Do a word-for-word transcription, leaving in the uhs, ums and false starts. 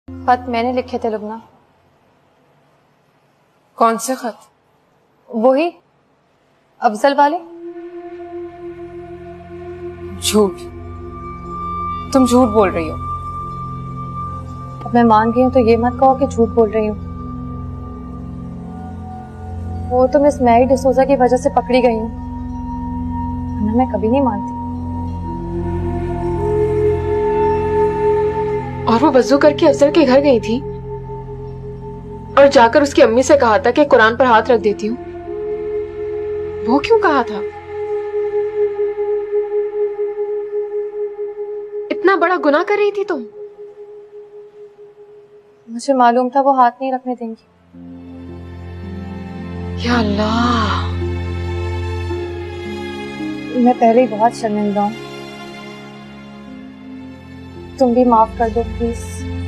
खत मैंने लिखे थे लुबना। कौन से खत? वही अफजल वाले। झूठ, तुम झूठ बोल रही हो। अब मैं मान गई हूँ तो ये मत कहो कि झूठ बोल रही हूँ। वो तो मिस मैरी डिसोजा की वजह से पकड़ी गई हूँ, वरना मैं कभी नहीं मानती। और वो वजू करके अफजल के घर गई थी और जाकर उसकी अम्मी से कहा था कि कुरान पर हाथ रख देती हूँ। वो क्यों कहा था? इतना बड़ा गुनाह कर रही थी तुम। मुझे मालूम था वो हाथ नहीं रखने देंगी। या अल्लाह, मैं पहले ही बहुत शर्मिंदा हूँ, तुम भी माफ कर दो प्लीज।